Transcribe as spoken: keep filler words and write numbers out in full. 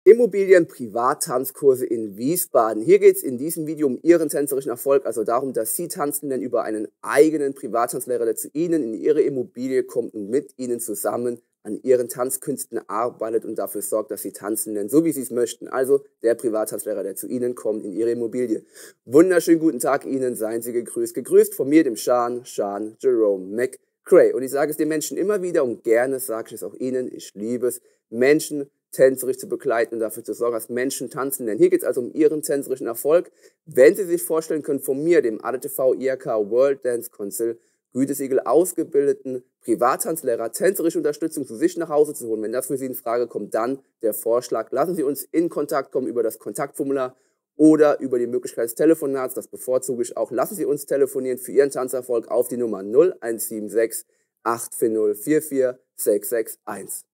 Immobilien-Privattanzkurse in Wiesbaden. Hier geht es in diesem Video um Ihren tänzerischen Erfolg, also darum, dass Sie Tanzenden über einen eigenen Privattanzlehrer, der zu Ihnen in Ihre Immobilie kommt und mit Ihnen zusammen an Ihren Tanzkünsten arbeitet und dafür sorgt, dass Sie tanzen lernen, so wie Sie es möchten. Also der Privattanzlehrer, der zu Ihnen kommt in Ihre Immobilie. Wunderschönen guten Tag Ihnen, seien Sie gegrüßt. Gegrüßt von mir, dem Sean, Sean Jerome McCray. Und ich sage es den Menschen immer wieder und gerne sage ich es auch Ihnen, ich liebe es, Menschen tänzerisch zu begleiten und dafür zu sorgen, dass Menschen tanzen lernen. Hier geht es also um Ihren tänzerischen Erfolg. Wenn Sie sich vorstellen können, von mir, dem A D T V I H K World Dance Council, Gütesiegel ausgebildeten Privattanzlehrer tänzerische Unterstützung zu sich nach Hause zu holen, wenn das für Sie in Frage kommt, dann der Vorschlag, lassen Sie uns in Kontakt kommen über das Kontaktformular oder über die Möglichkeit des Telefonats, das bevorzuge ich auch. Lassen Sie uns telefonieren für Ihren Tanzerfolg auf die Nummer null eins sieben sechs, acht vier null, vier vier sechs sechs eins.